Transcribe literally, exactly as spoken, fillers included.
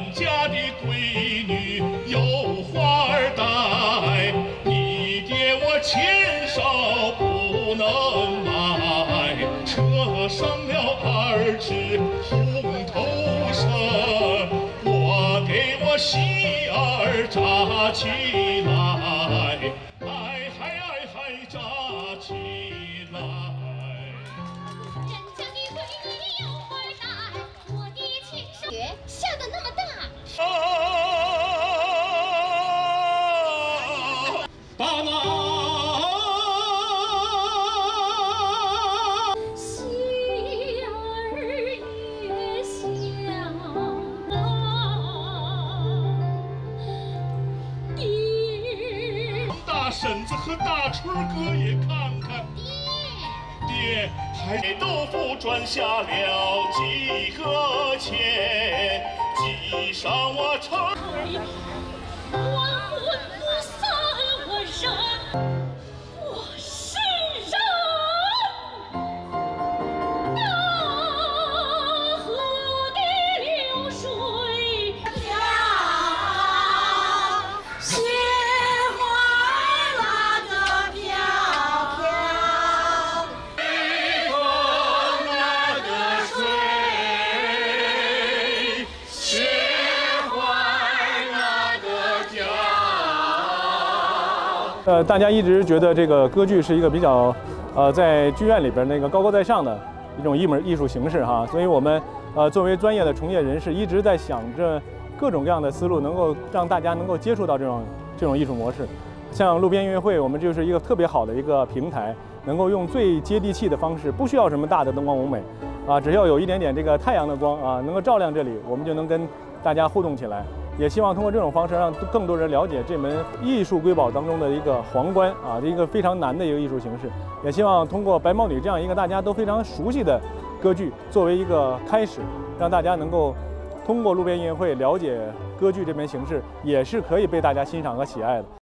家的闺女有花儿戴，你爹我钱少不能买，扯上了二只红头绳，我给我媳儿扎起来，哎嗨哎嗨扎起来。 人家的闺女有花儿戴，我的亲生女笑得那么大。 爸妈， 喜儿也想爹， 大婶子和大春哥也看看。爹，还豆腐赚下了几个钱，记上我成。 万魂不散我人，我是人。大河的流水飘，雪花拉得飘飘。 北风那个吹，雪花那个飘。 呃，大家一直觉得这个歌剧是一个比较，呃，在剧院里边那个高高在上的一种艺门艺术形式哈，所以我们呃作为专业的从业人士，一直在想着各种各样的思路，能够让大家能够接触到这种这种艺术模式。像路边音乐会，我们就是一个特别好的一个平台，能够用最接地气的方式，不需要什么大的灯光舞美，啊，只要有一点点这个太阳的光啊，能够照亮这里，我们就能跟大家互动起来。也希望通过这种方式，让更多人了解这门艺术瑰宝当中的一个皇冠啊，一个非常难的一个艺术形式。也希望通过白毛女这样一个大家都非常熟悉的歌剧，作为一个开始，让大家能够通过路边音乐会了解歌剧这门形式，也是可以被大家欣赏和喜爱的。